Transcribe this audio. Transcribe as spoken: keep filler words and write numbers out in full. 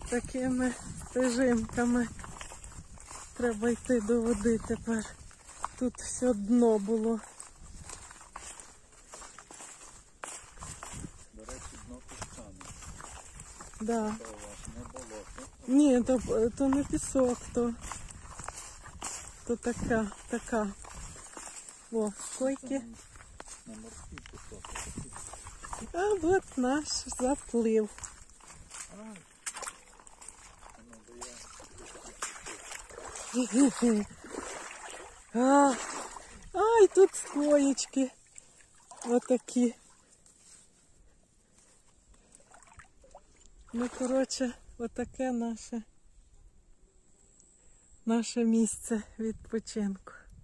такими стежинками. Треба йти до води тепер. Тут все дно було. До речі, дно піщане. Да. Це у вас не болото. Ні, то, то не пісок, то, то така, така. О, койки. На морський пісок. А от наш заплив. А, ай, тут коєчки. Отакі. Ну, коротше, отаке наше, наше місце відпочинку.